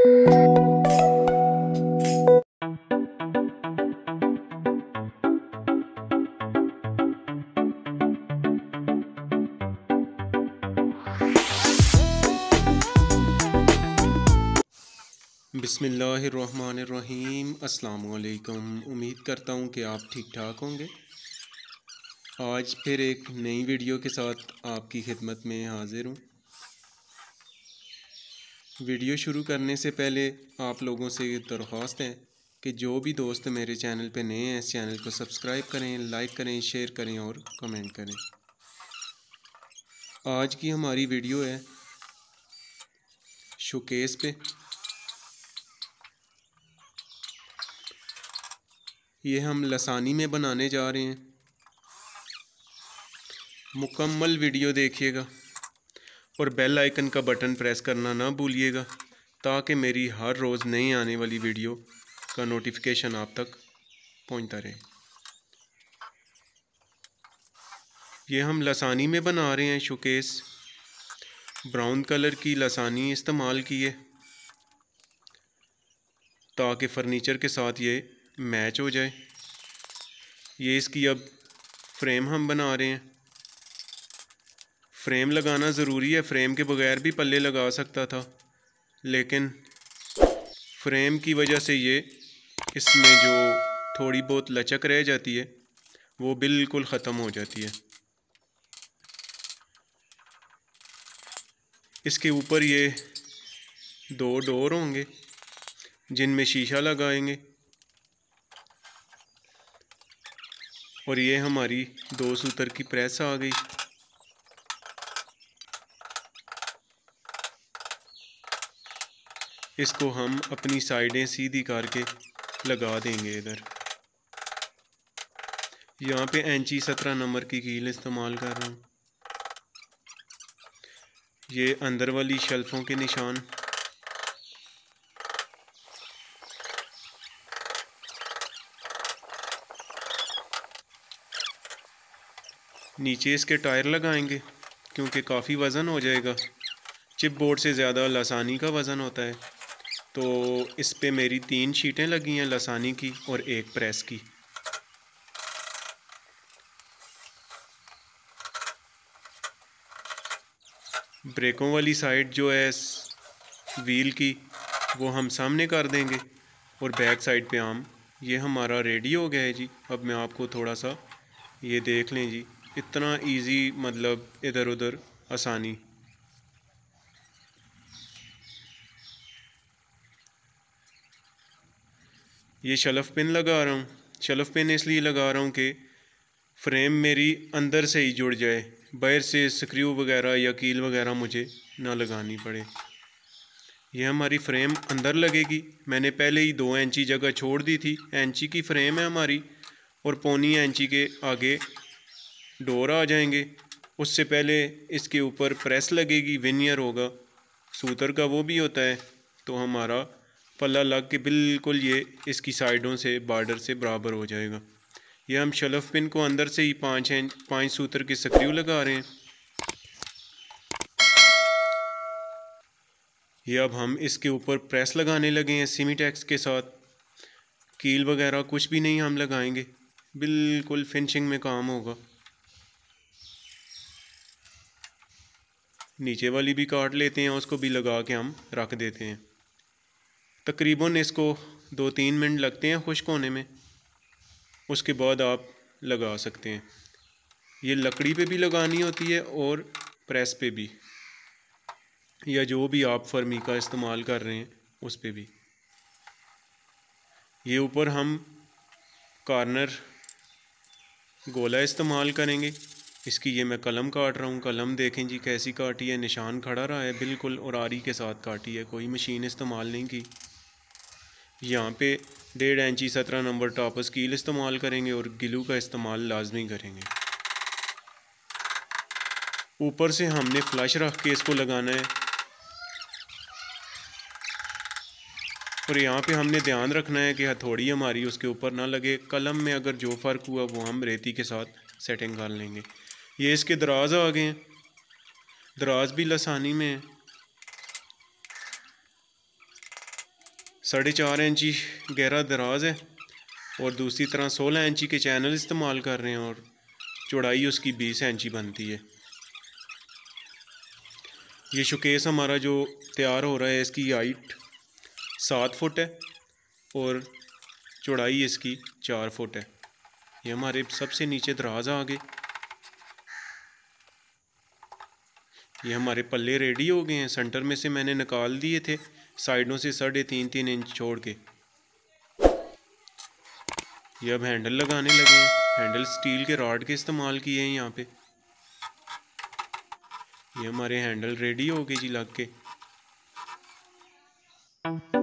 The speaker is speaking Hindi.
बिस्मिल्लाहिर्रहमानिर्रहीम। अस्सलामुअलैकुम। उम्मीद करता हूँ कि आप ठीक ठाक होंगे। आज फिर एक नई वीडियो के साथ आपकी खिदमत में हाज़िर हूँ। वीडियो शुरू करने से पहले आप लोगों से ये दरख्वास्त है कि जो भी दोस्त मेरे चैनल पे नए हैं इस चैनल को सब्सक्राइब करें, लाइक करें, शेयर करें और कमेंट करें। आज की हमारी वीडियो है शोकेस पे। ये हम लसानी में बनाने जा रहे हैं। मुकम्मल वीडियो देखिएगा और बेल आइकन का बटन प्रेस करना ना भूलिएगा ताकि मेरी हर रोज़ नई आने वाली वीडियो का नोटिफिकेशन आप तक पहुंचता रहे। ये हम लसानी में बना रहे हैं शोकेस। ब्राउन कलर की लसानी इस्तेमाल की है ताकि फ़र्नीचर के साथ ये मैच हो जाए। ये इसकी अब फ्रेम हम बना रहे हैं। फ्रेम लगाना ज़रूरी है, फ्रेम के बगैर भी पल्ले लगा सकता था, लेकिन फ्रेम की वजह से ये इसमें जो थोड़ी बहुत लचक रह जाती है वो बिल्कुल ख़त्म हो जाती है। इसके ऊपर ये दो डोर होंगे जिनमें शीशा लगाएंगे और ये हमारी 2 सूतर की प्रेस आ गई। इसको हम अपनी साइडें सीधी करके लगा देंगे। इधर यहाँ पे इंची 17 नंबर की कील इस्तेमाल कर रहा हूँ। ये अंदर वाली शेल्फों के निशान। नीचे इसके टायर लगाएंगे क्योंकि काफ़ी वज़न हो जाएगा। चिप बोर्ड से ज़्यादा लसानी का वज़न होता है, तो इस पे मेरी 3 शीटें लगी हैं लसानी की और 1 प्रेस की। ब्रेकों वाली साइड जो है व्हील की वो हम सामने कर देंगे और बैक साइड पे हम ये हमारा रेडी हो गया है जी। अब मैं आपको थोड़ा सा ये देख लें जी, इतना इजी, मतलब इधर उधर आसानी। ये शलफ पिन लगा रहा हूँ। शलफ पिन इसलिए लगा रहा हूँ कि फ्रेम मेरी अंदर से ही जुड़ जाए, बाहर से स्क्रू वगैरह या कील वगैरह मुझे ना लगानी पड़े। ये हमारी फ्रेम अंदर लगेगी। मैंने पहले ही 2 इंची जगह छोड़ दी थी। इंची की फ्रेम है हमारी और पौनी इंची के आगे डोर आ जाएंगे। उससे पहले इसके ऊपर प्रेस लगेगी, विनियर होगा सूतर का, वो भी होता है, तो हमारा पल्ला लग के बिल्कुल ये इसकी साइडों से बॉर्डर से बराबर हो जाएगा। ये हम शलफ पिन को अंदर से ही 5 सूतर के स्क्रू लगा रहे हैं। ये अब हम इसके ऊपर प्रेस लगाने लगे हैं सीमीटेक्स के साथ। कील वगैरह कुछ भी नहीं हम लगाएंगे, बिल्कुल फिनिशिंग में काम होगा। नीचे वाली भी काट लेते हैं, उसको भी लगा के हम रख देते हैं। तकरीबन इसको 2-3 मिनट लगते हैं खुश्क होने में, उसके बाद आप लगा सकते हैं। ये लकड़ी पे भी लगानी होती है और प्रेस पे भी, या जो भी आप फर्मी का इस्तेमाल कर रहे हैं उस पे भी। ये ऊपर हम कॉर्नर गोला इस्तेमाल करेंगे। इसकी ये मैं कलम काट रहा हूँ। कलम देखें जी कैसी काटी है, निशान खड़ा रहा है बिल्कुल, और आरी के साथ काटी है, कोई मशीन इस्तेमाल नहीं की। यहाँ पे 1.5 इंची 17 नंबर टॉपस कील इस्तेमाल करेंगे और गिलू का इस्तेमाल लाजमी करेंगे। ऊपर से हमने फ्लश रख के इसको लगाना है और यहाँ पे हमने ध्यान रखना है कि हथौड़ी हमारी उसके ऊपर ना लगे। कलम में अगर जो फ़र्क हुआ वो हम रेती के साथ सेटिंग कर लेंगे। ये इसके दराज आ गए हैं, दराज भी लसानी में है। 4.5 इंची गहरा दराज है और दूसरी तरह 16 इंची के चैनल इस्तेमाल कर रहे हैं और चौड़ाई उसकी 20 इंची बनती है। ये शोकेस हमारा जो तैयार हो रहा है इसकी हाइट 7 फुट है और चौड़ाई इसकी 4 फुट है। ये हमारे सबसे नीचे दराज आ गए। ये हमारे पल्ले रेडी हो गए हैं। सेंटर में से मैंने निकाल दिए थे, साइडों से 3.5 इंच छोड़ के। ये अब हैंडल लगाने लगे हैं। हैंडल स्टील के रॉड के इस्तेमाल किए हैं यहाँ पे। ये हमारे हैंडल रेडी हो गए जी लग के।